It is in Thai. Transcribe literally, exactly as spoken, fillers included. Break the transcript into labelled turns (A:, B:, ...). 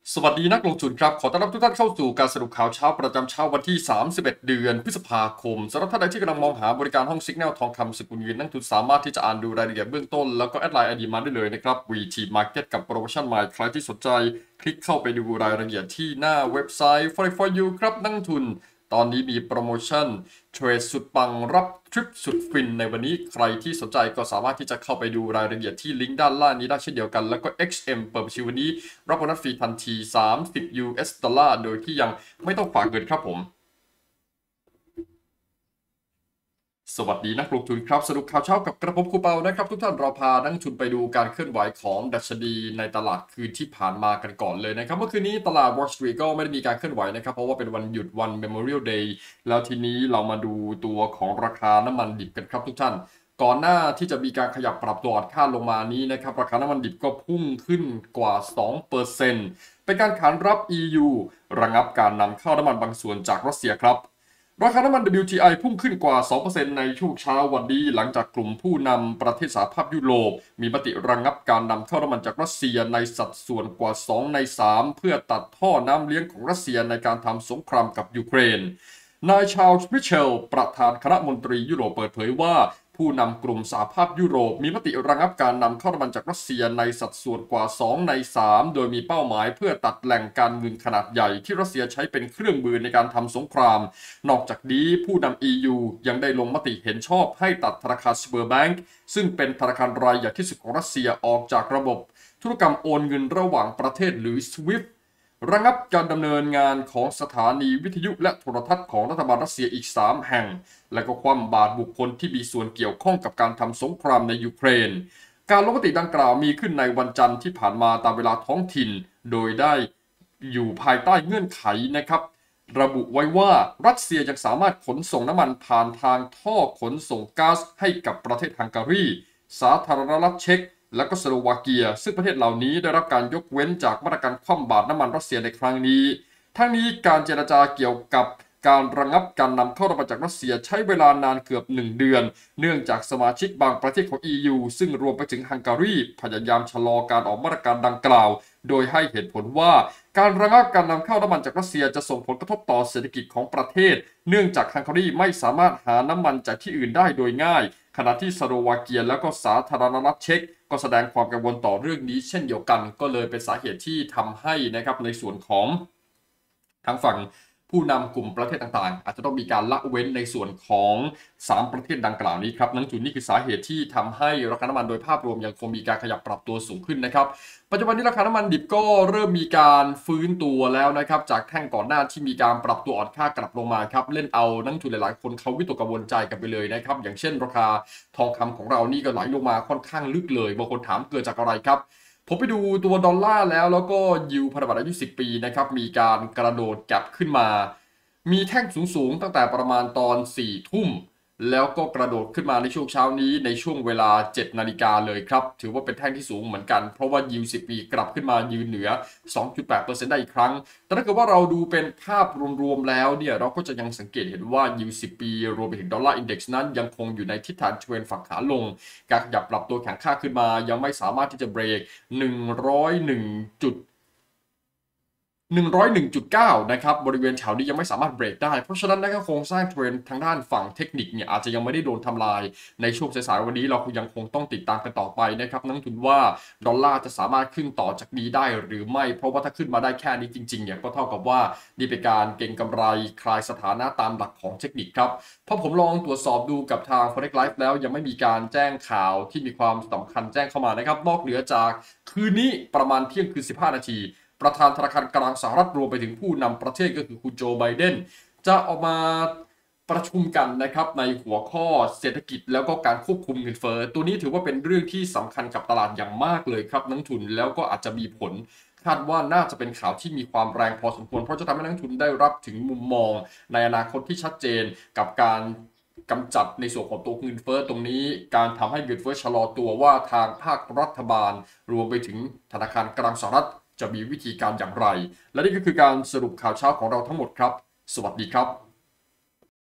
A: สวัสดีนักลงทุนครับขอต้อนรับทุกท่านเข้าสู่การสรุปข่าวเช้าประจำเช้าวันที่สามสิบเอ็ดเดือนพฤษภาคมสำหรับท่านใดที่กำลังมองหาบริการห้อง Signal ทองคำสกุลเงินนักทุนสามารถที่จะอ่านดูรายละเอียดเบื้องต้นแล้วก็แอดไลน์ไอดีมาได้เลยนะครับ วี ที Market กับโปรโมชั่นใหม่ใครที่สนใจคลิกเข้าไปดูรายละเอียดที่หน้าเว็บไซต์ ฟอเร็กซ์ ฟอร์ ยู ครับนักลงทุนตอนนี้มีโปรโมชั่นเทรดสุดปังรับทริปสุดฟินในวันนี้ใครที่สนใจก็สามารถที่จะเข้าไปดูรายละเอียดที่ลิงก์ด้านล่างนี้ได้เช่นเดียวกันแล้วก็ เอ็กซ์ เอ็ม เปิดบัญชีวันนี้รับโบนัสฟรีทันทีสามสิบ ยู เอส ดอลลาร์โดยที่ยังไม่ต้องฝากเงินครับผมสวัสดีนักลงทุนครับสรุปข่าวเช้ากับกระผมครูเปานะครับทุกท่านเราพานักลงทุนไปดูการเคลื่อนไหวของดัชนีในตลาดคืนที่ผ่านมากันก่อนเลยนะครับเมื่อคืนนี้ตลาด Wall Street ก็ไม่ได้มีการเคลื่อนไหวนะครับเพราะว่าเป็นวันหยุดวัน Memorial Day แล้วทีนี้เรามาดูตัวของราคาน้ำมันดิบกันครับทุกท่านก่อนหน้าที่จะมีการขยับปรับตัวอ่อนค่าลงมานี้นะครับราคาน้ำมันดิบก็พุ่งขึ้นกว่า สองเปอร์เซ็นต์ เป็นการขานรับ อี ยู ระงับการนำเข้าน้ำมันบางส่วนจากรัสเซียครับ ราคาน้ำมัน ดับเบิลยู ที ไอ พุ่งขึ้นกว่า สองเปอร์เซ็นต์ ในช่วงเช้าวันนี้หลังจากกลุ่มผู้นำประเทศสหภาพยุโรปมีมติระงับการนำเข้าน้ำมันจากรัสเซียในสัดส่วนกว่า สองในสาม เพื่อตัดท่อน้ำเลี้ยงของรัสเซียในการทำสงครามกับยูเครน นายชาร์ลส์ มิเชลประธานคณะมนตรียุโรปเปิดเผยว่าผู้นำกลุ่มสหภาพยุโรปมีมติระงับการนำเข้าน้ำมันจากรัสเซียในสัดส่วนกว่า สองในสาม โดยมีเป้าหมายเพื่อตัดแหล่งการเงินขนาดใหญ่ที่รัสเซียใช้เป็นเครื่องมือในการทำสงคราม นอกจากนี้ผู้นำ อี ยู ยังได้ลงมติเห็นชอบให้ตัดธนาคารสเบอร์แบงก์ซึ่งเป็นธนาคารรายใหญ่ที่สุดของรัสเซียออกจากระบบธุรกรรมโอนเงินระหว่างประเทศหรือ สวิฟต์ระงับการดำเนินงานของสถานีวิทยุและโทรทัศน์ของรัฐบาลรัสเซียอีก สาม แห่ง และก็คว่ำบาตรบุคคลที่มีส่วนเกี่ยวข้องกับการทำสงครามในยูเครน การลงมติดังกล่าวมีขึ้นในวันจันทร์ที่ผ่านมาตามเวลาท้องถิ่น โดยได้อยู่ภายใต้เงื่อนไขนะครับ ระบุไว้ว่ารัสเซียยังสามารถขนส่งน้ำมันผ่านทางท่อขนส่งก๊าซให้กับประเทศฮังการี สาธารณรัฐเช็กและก็สโลวาเกียซึ่งประเทศเหล่านี้ได้รับการยกเว้นจากมาตรการคว่ำบาตรน้ำมันรัสเซียในครั้งนี้ทั้งนี้การเจรจาเกี่ยวกับการระงับการนำเข้าน้ำมันจากรัสเซียใช้เวลานานเกือบหนึ่งเดือนเนื่องจากสมาชิกบางประเทศของ อี ยู ซึ่งรวมไปถึงฮังการีพยายามชะลอการออกมาตรการดังกล่าวโดยให้เหตุผลว่าการระงับการนำเข้าน้ำมันจากรัสเซียจะส่งผลกระทบต่อเศรษฐกิจของประเทศเนื่องจากฮังการีไม่สามารถหาน้ำมันจากที่อื่นได้โดยง่ายขณะที่สโลวาเกียและก็สาธารณรัฐเช็กก็แสดงความกังวลต่อเรื่องนี้เช่นเดียวกันก็เลยเป็นสาเหตุที่ทำให้นะครับในส่วนของทางฝั่งผู้นำกลุ่มประเทศต่างๆอาจจะต้องมีการละเว้นในส่วนของสามประเทศดังกล่าวนี้ครับนั่นจุดนี้คือสาเหตุที่ทำให้ราคาน้ำมันโดยภาพรวมยังคงมีการขยับปรับตัวสูงขึ้นนะครับปัจจุบันนี้ราคาน้ำมันดิบก็เริ่มมีการฟื้นตัวแล้วนะครับจากแท่งก่อนหน้าที่มีการปรับตัวอ่อนค่ากลับลงมาครับเล่นเอานักทุนหลายๆคนเขาวิตกกังวลใจกันไปเลยนะครับอย่างเช่นราคาทองคำของเรานี่ก็ไหลลงมาค่อนข้างลึกเลยบางคนถามเกิดจากอะไรครับผมไปดูตัวดอลลาร์แล้วแล้วก็ยิวพันธบัตรอายุสิบปีนะครับมีการกระโดดกลับขึ้นมามีแท่งสูงๆตั้งแต่ประมาณตอนสี่ทุ่มแล้วก็กระโดดขึ้นมาในช่วงเช้านี้ในช่วงเวลาเจ็ดนาฬิกาเลยครับถือว่าเป็นแท่งที่สูงเหมือนกันเพราะว่ายิวสิบปีกลับขึ้นมายืนเหนือ สองจุดแปดเปอร์เซ็นต์ ได้อีกครั้งแต่ถ้าเกิดว่าเราดูเป็นภาพรวมๆแล้วเนี่ยเราก็จะยังสังเกตเห็นว่ายิวสิบปีรวมไปถึงดอลลาร์อินเด็กซ์นั้นยังคงอยู่ในทิศทางเทรนฝั่งขาลงการขยับปรับตัวแข็งค่าขึ้นมายังไม่สามารถที่จะเบรกหนึ่งร้อยเอ็ดจุดหนึ่งร้อยเอ็ดจุดเก้านะครับบริเวณแถวนี้ยังไม่สามารถเบรกได้เพราะฉะนั้นนะครับโครงสร้างเทรนทางด้านฝั่งเทคนิคเนี่ยอาจจะยังไม่ได้โดนทำลายในช่วงสายๆวันนี้เรายังคงต้องติดตามกันต่อไปนะครับนักทุนว่าดอลลาร์จะสามารถขึ้นต่อจากนี้ได้หรือไม่เพราะว่าถ้าขึ้นมาได้แค่นี้จริงๆเนี่ยก็เท่ากับว่านี่เป็นการเก็งกำไรคลายสถานะตามหลักของเทคนิคครับเพราะผมลองตรวจสอบดูกับทาง Forex Live แล้วยังไม่มีการแจ้งข่าวที่มีความสำคัญแจ้งเข้ามานะครับนอกเหนือจากคืนนี้ประมาณเที่ยงคืนสิบห้านาทีประธานธนาคารกลางสหรัฐรวมไปถึงผู้นำประเทศก็คือคุณโจไบเดนจะออกมาประชุมกันนะครับในหัวข้อเศรษฐกิจแล้วก็การควบคุมเงินเฟ้อตัวนี้ถือว่าเป็นเรื่องที่สำคัญกับตลาดอย่างมากเลยครับนักทุนแล้วก็อาจจะมีผลคาดว่าน่าจะเป็นข่าวที่มีความแรงพอสมควรเพราะจะทำให้นักทุนได้รับถึงมุมมองในอนาคตที่ชัดเจนกับการกำจัดในส่วนของตัวเงินเฟ้อตรงนี้การทำให้เงินเฟ้อชะลอตัวว่าทางภาครัฐบาลรวมไปถึงธนาคารกลางสหรัฐจะมีวิธีการอย่างไรและนี่ก็คือการสรุปข่าวเช้าของเราทั้งหมดครับสวัสดีครับ